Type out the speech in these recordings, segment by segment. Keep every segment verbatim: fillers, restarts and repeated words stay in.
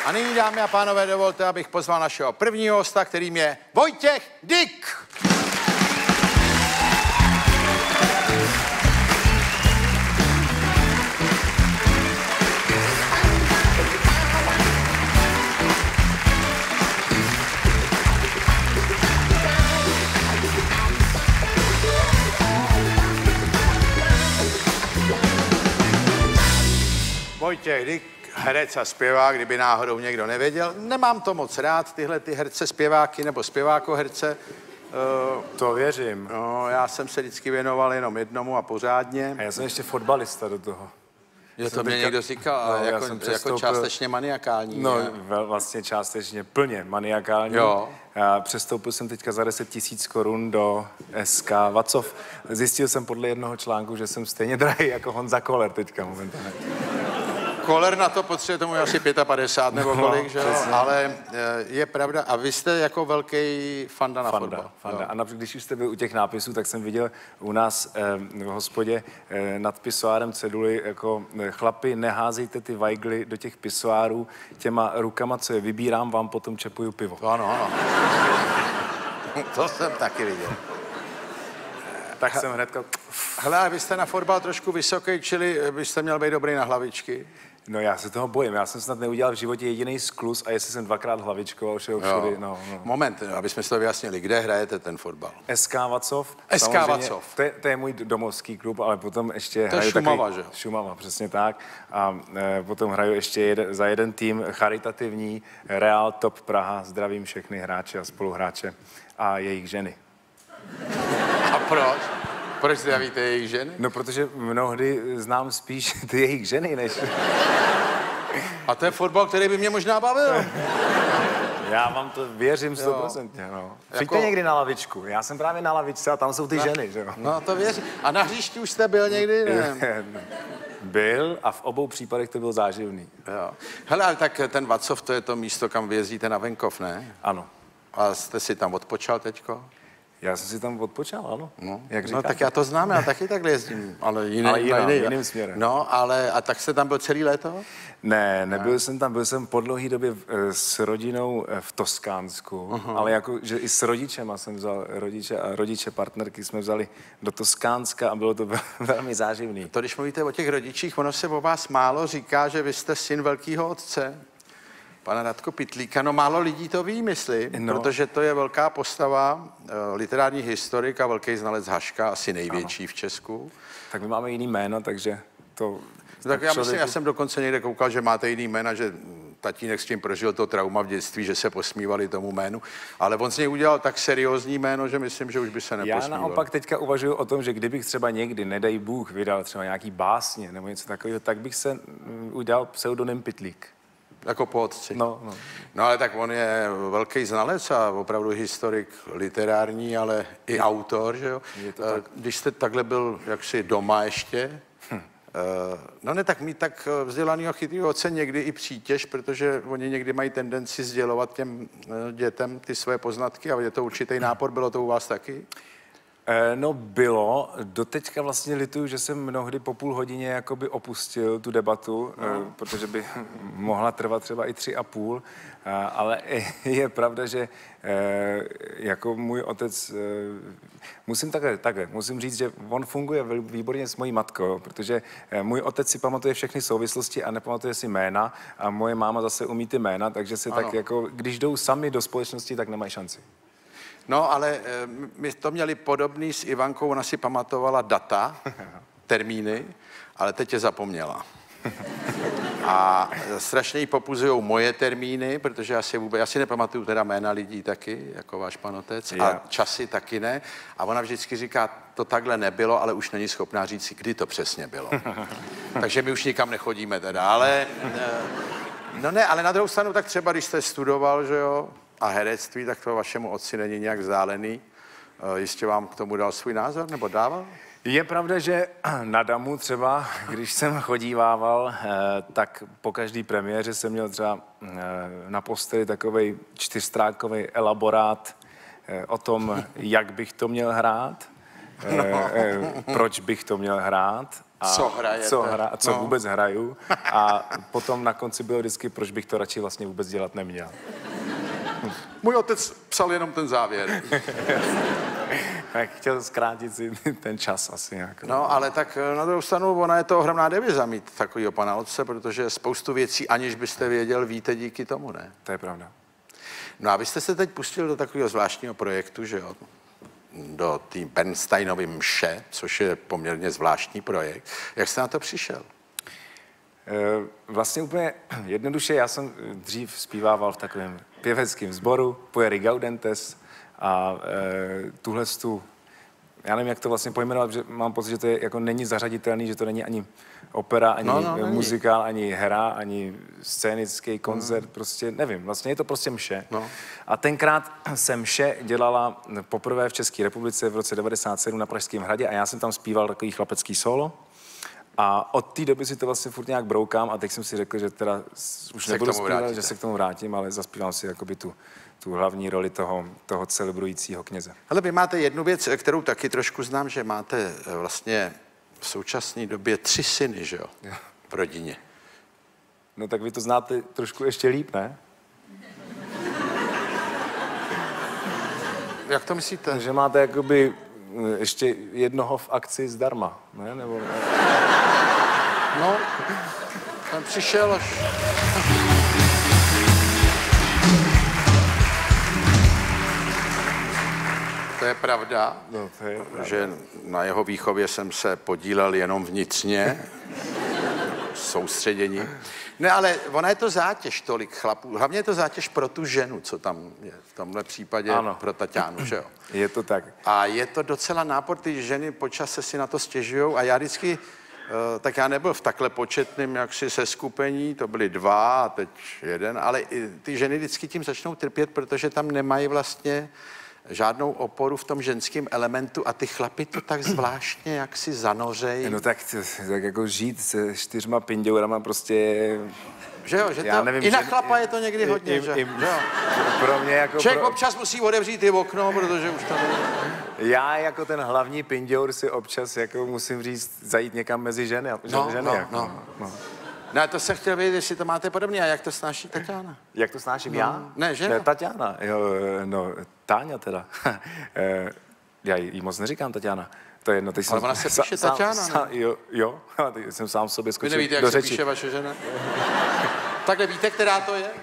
A nyní, dámy a pánové, dovolte, abych pozval našeho prvního hosta, kterým je Vojtěch Dyk. Vojtěch Dyk, herec a zpěvák, kdyby náhodou někdo nevěděl. Nemám to moc rád, tyhle ty herce, zpěváky nebo zpěvákoherce. Uh, to věřím. No, já jsem se vždycky věnoval jenom jednomu a pořádně. A já jsem ještě fotbalista do toho. Jo, to mě někdo říkal, ale no, jako, jako částečně maniakální. No, vel, vlastně částečně plně maniakální. Jo. A přestoupil jsem teďka za deset tisíc korun do S K Vacov. Zjistil jsem podle jednoho článku, že jsem stejně drahý jako Honza Koller teďka momentálně. Koller na to potřebuje tomu asi padesát pět nebo kolik, no, že jo? Ale je pravda, a vy jste jako velký fanda na fanda, fotbal. Fanda. A například, když už jste byl u těch nápisů, tak jsem viděl u nás eh, v hospodě eh, nad pisoárem ceduly jako chlapi, neházejte ty vajgly do těch pisoárů těma rukama, co je vybírám, vám potom čepuju pivo. Ano, ano. To jsem taky viděl. Tak jsem hnedka... Hele, vy jste na fotbal trošku vysoký, čili byste měl být dobrý na hlavičky. No já se toho bojím, já jsem snad neudělal v životě jediný skluz a jestli jsem dvakrát hlavičkoval všeho všude, no, no. Moment, aby jsme si to vyjasnili, kde hrajete ten fotbal? S K Vacov. S K Vacov. To je, to je můj domovský klub, ale potom ještě to hraju je Šumava, takový, že jo? Šumava, přesně tak. A e, potom hraju ještě jeden, za jeden tým charitativní Real Top Praha, zdravím všechny hráče a spoluhráče a jejich ženy. A proč? Proč zdravíte jejich ženy? No, protože mnohdy znám spíš ty jejich ženy, než... A to je fotbal, který by mě možná bavil. Já vám to věřím sto procent. No. Přijďte jako... někdy na lavičku. Já jsem právě na lavičce a tam jsou ty no. ženy, že jo? No, to věřím. A na hřišti už jste byl někdy? Ne? Byl a v obou případech to byl záživný. Jo. Hele, ale tak ten Vacov, to je to místo, kam vyjezdíte na venkov, ne? Ano. A jste si tam odpočal teďko? Já jsem si tam odpočal, ano. No, Jak no tak já to znám, já taky takhle jezdím, ale, jiný, ale jinam, jiný, jiným směrem. No, ale a tak jste tam byl celý léto? Ne, nebyl ne. jsem tam, byl jsem po dlouhý době s rodinou v Toskánsku, uh-huh. ale jako, že i s rodičema jsem vzal, rodiče a rodiče partnerky jsme vzali do Toskánska a bylo to velmi záživný. To, když mluvíte o těch rodičích, ono se o vás málo říká, že vy jste syn velkýho otce. Pana Radko Pytlíka, no málo lidí to ví, myslím, no. Protože to je velká postava, literární historik a velký znalec Haška, asi největší ano. v Česku. Tak my máme jiný jméno, takže to... Tak, tak já člověku... myslím, já jsem dokonce někde koukal, že máte jiný jména, že tatínek s tím prožil to trauma v dětství, že se posmívali tomu jménu, ale on z něj udělal tak seriózní jméno, že myslím, že už by se neposmíval. Já naopak teďka uvažuji o tom, že kdybych třeba někdy, nedej Bůh, vydal třeba nějaký básně nebo něco takového, tak bych se udělal pseudonym Pytlík. Jako po otci. No, no. no ale tak on je velký znalec a opravdu historik literární, ale i autor, že jo? Tak. Když jste takhle byl jaksi doma ještě, hm. no ne, tak mít tak vzdělanýho chytrýho otce někdy i přítěž, protože oni někdy mají tendenci sdělovat těm dětem ty své poznatky a je to určitý nápor, bylo to u vás taky? No bylo, doteďka vlastně lituju, že jsem mnohdy po půl hodině jakoby opustil tu debatu, no. protože by mohla trvat třeba i tři a půl, ale je pravda, že jako můj otec, musím takhle, takhle, musím říct, že on funguje výborně s mojí matkou, protože můj otec si pamatuje všechny souvislosti a nepamatuje si jména a moje máma zase umí ty jména, takže si ano. tak jako, když jdou sami do společnosti, tak nemají šanci. No, ale my to měli podobný s Ivankou, ona si pamatovala data, termíny, ale teď je zapomněla. A strašně jí popuzujou moje termíny, protože já si vůbec, já si nepamatuju teda jména lidí taky, jako váš pan otec, a časy taky ne. A ona vždycky říká, to takhle nebylo, ale už není schopná říct si, kdy to přesně bylo. Takže my už nikam nechodíme teda, ale... No ne, ale na druhou stranu tak třeba, když jste studoval, že jo, a herectví, tak to vašemu otci není nějak vzdálený. Jistě vám k tomu dal svůj názor, nebo dával? Je pravda, že na Damu třeba, když jsem chodívával, tak po každý premiéře jsem měl třeba na posteli takovej čtyřstránkový elaborát o tom, jak bych to měl hrát, no. proč bych to měl hrát A co hrajete. Co, hra, co no. vůbec hraju. A potom na konci bylo vždycky, proč bych to radši vlastně vůbec dělat neměl. Můj otec psal jenom ten závěr. Tak chtěl zkrátit si ten čas asi nějak. No, ale tak na druhou stranu, ona je to ohromná deviza mít takovýho pana otce, protože spoustu věcí, aniž byste věděl, víte díky tomu, ne? To je pravda. No a vy jste se teď pustil do takového zvláštního projektu, že jo? Do té Bernsteinovy mše, což je poměrně zvláštní projekt. Jak jste na to přišel? Vlastně úplně jednoduše, já jsem dřív zpívával v takovém pěveckém sboru, Pueri Gaudentes, a e, tuhle tu, já nevím, jak to vlastně pojmenovat, že mám pocit, že to je, jako není zařaditelný, že to není ani opera, ani no, no, muzikál, ani hra, ani scénický koncert, mm. prostě nevím, vlastně je to prostě mše. No. A tenkrát se mše dělala poprvé v České republice v roce devadesát sedm na Pražském hradě a já jsem tam zpíval takový chlapecký solo. A od té doby si to vlastně furt nějak broukám a teď jsem si řekl, že teda už se nebudu zpívat, vrátíte. že se k tomu vrátím, ale zaspívám si jakoby tu, tu hlavní roli toho, toho celebrujícího kněze. Ale vy máte jednu věc, kterou taky trošku znám, že máte vlastně v současné době tři syny, že jo? jo. V rodině. No tak vy to znáte trošku ještě líp, ne? Jak to myslíte? Že máte jakoby ještě jednoho v akci zdarma, ne? Nebo... No, ten přišel až... To je pravda, no, to je pravda. že na jeho výchově jsem se podílel jenom vnitřně, soustředění. Ne, ale ona je to zátěž tolik chlapů. Hlavně je to zátěž pro tu ženu, co tam je. V tomhle případě ano. Pro Taťánu, že jo? Je to tak. A je to docela nápor, ty ženy po čase si na to stěžujou a já vždycky, tak já nebyl v takhle početném jaksi seskupení, to byly dva a teď jeden, ale ty ženy vždycky tím začnou trpět, protože tam nemají vlastně žádnou oporu v tom ženském elementu a ty chlapy to tak zvláštně jak si zanořejí. No tak, tak jako žít se čtyřma pindourama prostě... Že jo, že já to, nevím, i na že, chlapa je to někdy hodně, i, že? I, že jo? Pro mě jako... Člověk pro... občas musí otevřít i okno, protože už tam... Já jako ten hlavní pindour si občas jako musím říct zajít někam mezi ženy. No, ženy no, jako, no. no. No, to se chtěl vědět, jestli to máte podobně. A jak to snáší Taťána? Jak to snáším no. já? Ne, že? Ne, Taťána. Jo, no, Táňa teda. Já jí moc neříkám Taťána. To je jedno, teď ale jsem... ona se píše sám, Taťána, sám, Jo, jo, teď jsem sám sobě skočil Vy nevíte, jak do se řeči. píše vaše žena? Takhle víte, která to je?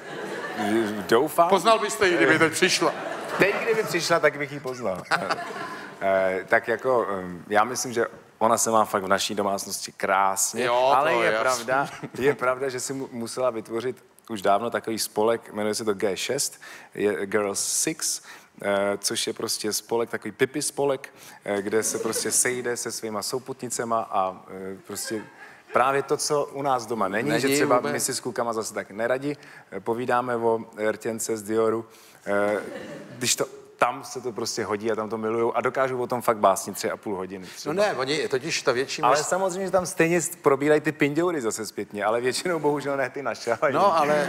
Doufám. Poznal byste ji, kdyby teď přišla. Teď, kdyby přišla, tak bych ji poznal. e, tak jako, já myslím, že ona se má fakt v naší domácnosti krásně, jo, ale je je pravda, je pravda, že si mu, musela vytvořit už dávno takový spolek, jmenuje se to G šest, je Girls šest, e, což je prostě spolek, takový pipi spolek, e, kde se prostě sejde se svýma souputnicema a e, prostě právě to, co u nás doma není, není že třeba vůbec. My si s klukama zase tak neradi povídáme o rtěnce z Dioru, e, když to tam se to prostě hodí a tam to milujou a dokážou o tom fakt básnit tři a půl hodiny. Třeba. No ne, oni totiž ta větší... Ale samozřejmě, že tam stejně probírají ty pindoury zase zpětně, ale většinou bohužel ne ty naše. Ale no, ale...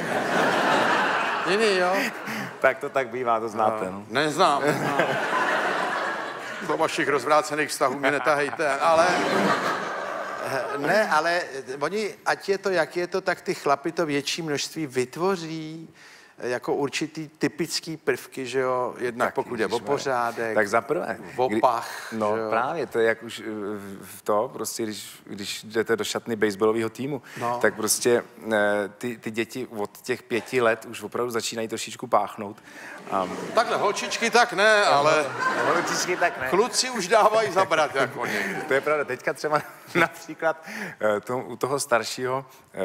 Jiný, jo? Tak to tak bývá, to znáte, no. no. Neznám. neznám. Do vašich rozvrácených vztahů mě netahejte, ale... Ne, ale oni, ať je to, jak je to, tak ty chlapy to větší množství vytvoří jako určitý typický prvky, že jo, jednak tak, pokud je o pořádek, tak za prvé, opach. No právě, to je jak už v to, prostě když, když jdete do šatny baseballového týmu, no. tak prostě ty, ty děti od těch pěti let už opravdu začínají trošičku páchnout. Um, Takhle, holčičky tak ne, ale holčičky tak ne. Kluci už dávají zabrat jako někdy. To je pravda, teďka třeba například to, u toho staršího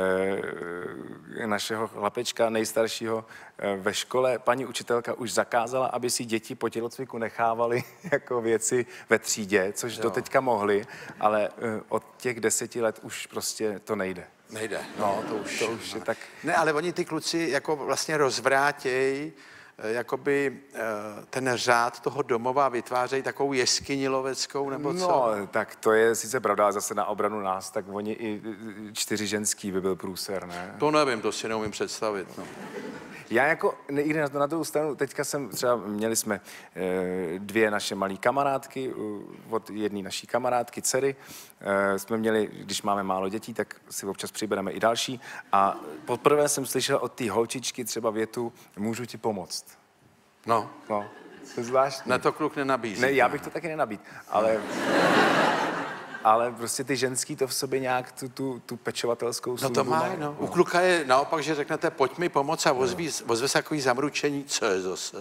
našeho chlapečka, nejstaršího ve škole, paní učitelka už zakázala, aby si děti po tělocviku nechávaly jako věci ve třídě, což jo. do teďka mohli, ale od těch deseti let už prostě to nejde. Nejde, no to už, to už je tak... Ne, ale oni ty kluci jako vlastně rozvrátějí jakoby ten řád toho domova, vytvářejí takovou jeskyni loveckou, nebo co? No, tak to je sice pravda, ale zase na obranu nás, tak oni i čtyři ženský by byl průser, ne? To nevím, to si neumím představit, no. Já jako, i na, na druhou stranu, teďka jsem třeba, měli jsme e, dvě naše malé kamarádky, od jedné naší kamarádky, dcery, e, jsme měli, když máme málo dětí, tak si občas přibereme i další a poprvé jsem slyšel od té holčičky třeba větu, můžu ti pomoct. No. No, to je zvláštní. Ne, to kluk nenabízí. Ne, já bych to taky nenabít, ale... Ale prostě ty ženský to v sobě nějak tu, tu, tu pečovatelskou službu. No to má, no. U kluka je naopak, že řeknete, pojď mi pomoct a ozví, ozve se takový zamručení, co je zase.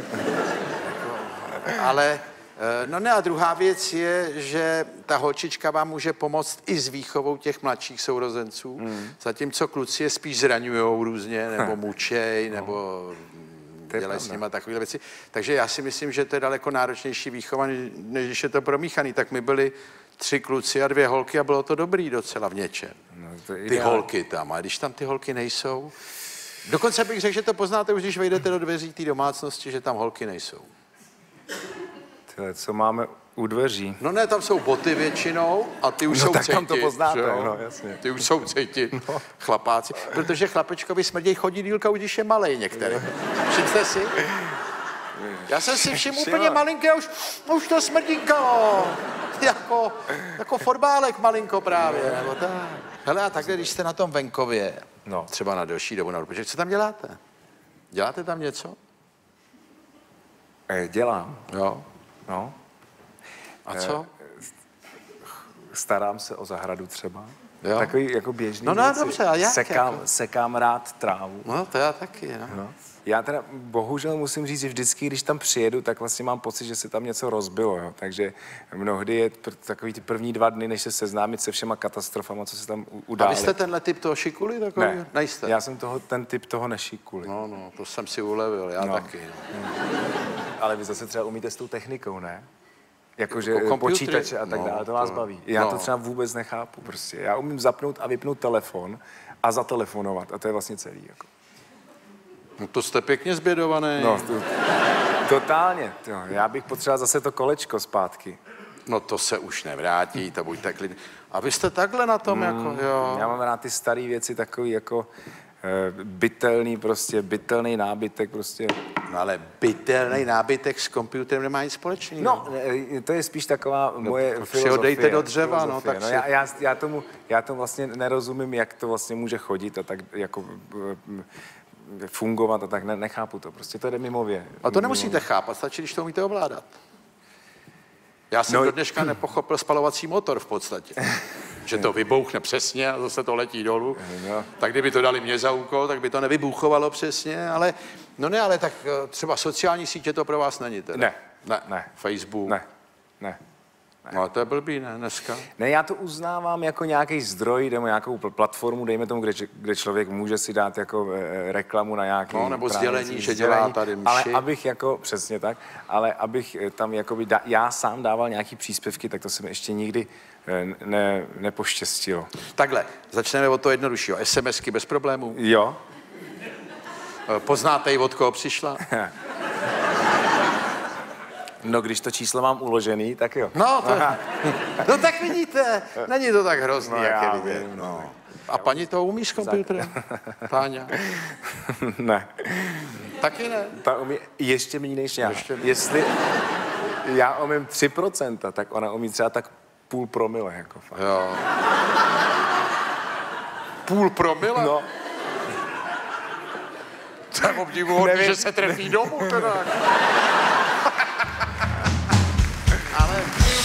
Ale, no ne, a druhá věc je, že ta holčička vám může pomoct i s výchovou těch mladších sourozenců, hmm. zatímco kluci je spíš zraňujou různě, nebo mučej, nebo dělají s nima takové věci. Takže já si myslím, že to je daleko náročnější výchova, než když je to promíchaný. Tak my byli tři kluci a dvě holky a bylo to dobrý docela v něčem. No, ty holky tam, a když tam ty holky nejsou... Dokonce bych řekl, že to poznáte už, když vejdete do dveří té domácnosti, že tam holky nejsou. Tyhle, co máme u dveří? No ne, tam jsou boty většinou a ty už no, jsou tak cejti. tam to poznáte, no, jasně. Ty už jsou cejti, no. Chlapáci. Protože chlapečkovi smrděj chodí dílka, už když je malej některý. Všimte si? Já jsem si všiml úplně malinké, už, už to smrdínkalo. Jako, jako fotbálek malinko právě, nebo tak. Hele, a takhle, když jste na tom venkově, no. třeba na delší dobu, na protože co tam děláte? Děláte tam něco? E, dělám. Jo. No. A co? E, starám se o zahradu třeba. Jo. Takový jako běžný No, no dobře, a jak? Sekám, jako? sekám rád trávu. No, to já taky, no. no. Já teda bohužel musím říct, že vždycky, když tam přijedu, tak vlastně mám pocit, že se tam něco rozbilo, jo. Takže mnohdy je takový ty první dva dny, než se seznámit se všema katastrofama, co se tam udály. A vy jste tenhle typ toho šikuli takový? Ne, nejste? Já jsem toho, ten typ toho nešikuli. No, no, to jsem si ulevil, já no. taky. No. Ale vy zase třeba umíte s tou technikou, ne? Jakože jako počítače a tak dále, to vás baví. Já no. to třeba vůbec nechápu prostě. Já umím zapnout a vypnout telefon a zatelefonovat a to je vlastně celý. Jako. No to jste pěkně zbědovaný. No, to, totálně. To, já bych potřeboval zase to kolečko zpátky. No to se už nevrátí, to buďte klidný. A vy jste takhle na tom, mm, jako, jo. Já mám rád ty staré věci, takový jako e, bytelný prostě, bytelný nábytek prostě. No ale bytelný nábytek s počítačem nemá nic společného. No, e, to je spíš taková no, moje filozofie. Přihodejte do dřeva, no tak no, si... já, já, já, tomu, já tomu vlastně nerozumím, jak to vlastně může chodit a tak jako... fungovat a tak, ne, nechápu to, prostě to jde mimově. A to nemusíte chápat, stačí, když to umíte ovládat. Já jsem no, do dneška nepochopil spalovací motor v podstatě. Že to vybouchne přesně a zase to letí dolů. No. Tak kdyby to dali mě za úkol, tak by to nevybuchovalo přesně, ale no ne, ale tak třeba sociální sítě to pro vás není teda. Ne. Ne. Ne. Facebook. Ne. Ne. No a to je blbý, ne, dneska? Ne, já to uznávám jako nějaký zdroj, nebo nějakou platformu, dejme tomu, kde, kde člověk může si dát jako e, reklamu na nějaký... No, nebo sdělení, že dělá tady mši. Ale abych jako, přesně tak, ale abych tam jakoby, da, já sám dával nějaký příspěvky, tak to se mi ještě nikdy e, ne, nepoštěstilo. Takhle, začneme od toho jednoduššího. SMSky bez problémů? Jo. Poznáte i od koho přišla? No, když to číslo mám uložený, tak jo. No, to, no tak vidíte, není to tak hrozný, no, jak je vidět. Vím, no. A paní to umí s počítačem? Táňa? Ne. Taky ne? Ta umí ještě méně než já. Ještě Jestli já umím tři procenta, tak ona umí třeba tak půl promile, jako fakt. Jo. Půl promile? No. To je obdivuhodný, že se trefí domů, teda. Ale...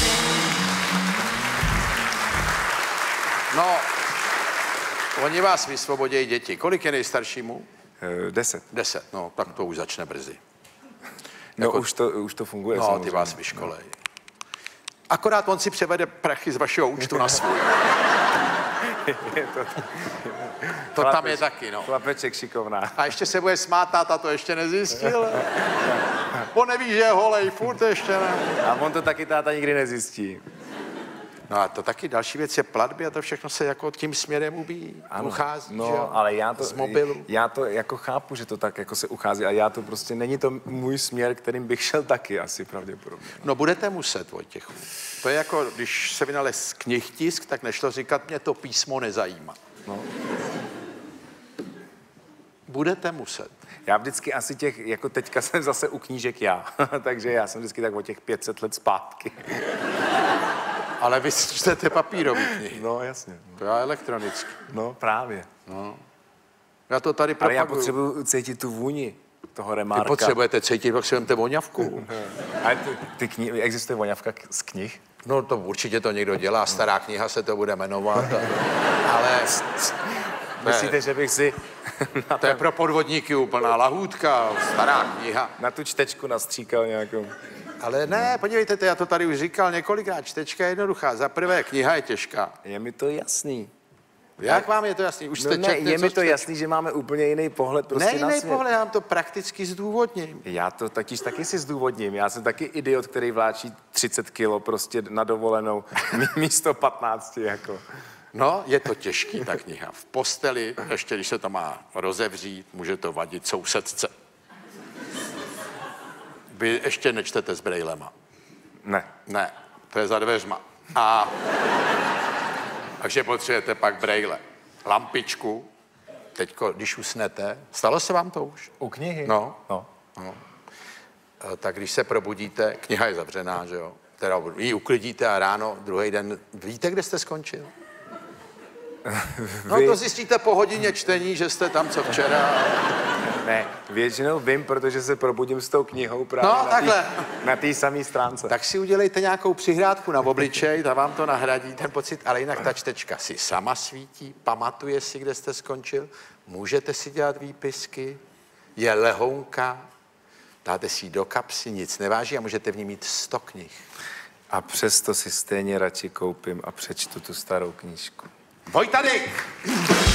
No, oni vás vysvobodějí děti. Kolik je nejstaršímu? E, deset. Deset, no, tak to už začne brzy. No, jako... už, to, už to funguje. No, samozřejmě. ty vás vyškolej. No. Akorát on si převede prachy z vašeho účtu na svůj. to to Chlapeč, tam je taky, no. Chlapeček šikovná. A ještě se bude smát, táta to ještě nezjistil. On neví, že je holej, furt ještě ne. A on to taky táta nikdy nezjistí. No a to taky další věc je platby a to všechno se jako tím směrem ubíjí. Ano, uchází, no, že jo? Ale já to, z mobilu. Já to jako chápu, že to tak jako se uchází a já to prostě, není to můj směr, kterým bych šel taky asi pravděpodobně. No budete muset, Vojtěchu. To je jako, když se vynalez knihtisk, tak nešlo říkat, mě to písmo nezajímá. No. budete muset. Já vždycky asi těch, jako teďka jsem zase u knížek já, takže já jsem vždycky tak o těch pět set let zpátky. Ale vy čtete papírový knihy. No, jasně. To já elektronicky. No, právě. No. Já to tady Ale propaguju. já potřebuji cítit tu vůni toho Vy remárka. potřebujete cítit, potřebujete voňavku. Ale ty, ty kni- existuje voňavka k- z knih? No to určitě to někdo dělá, stará kniha se to bude jmenovat. Ale Myslíte, že bych si na, to je pro podvodníky úplná lahůdka, stará kniha. na tu čtečku nastříkal nějakou? Ale ne, podívejte, já to tady už říkal několikrát, čtečka je jednoduchá. Za prvé, kniha je těžká. Je mi to jasný. Jak vám je to jasný? Už No jste ne, četli, je co mi to čtete? jasný, že máme úplně jiný pohled prostě Ne na jiný svět. pohled, já vám to prakticky zdůvodním. Já to taky, taky si zdůvodním. Já jsem taky idiot, který vláčí třicet kilo prostě na dovolenou mí- místo patnáct jako. No, je to těžký, ta kniha. V posteli, ještě když se to má rozevřít, může to vadit sousedce. Vy ještě nečtete s brejlema. Ne. Ne, to je za dveřma. A takže potřebujete pak brejle. Lampičku, teďko, když usnete, stalo se vám to už? U knihy? No. no. No. E, Tak když se probudíte, kniha je zavřená, že jo? Teda ji uklidíte a ráno, druhý den, víte, kde jste skončil? No Vy- to zjistíte po hodině čtení, že jste tam co včera. Ne, většinou vím, protože se probudím s tou knihou právě No, na té- takhle. na té samé stránce. Tak si udělejte nějakou přihrádku na obličej, ta vám to nahradí, ten pocit, ale jinak ta čtečka si sama svítí, pamatuje si, kde jste skončil, můžete si dělat výpisky, je lehounka, dáte si ji do kapsy, nic neváží a můžete v ní mít sto knih. A přesto si stejně radši koupím a přečtu tu starou knížku. Vojtadyk!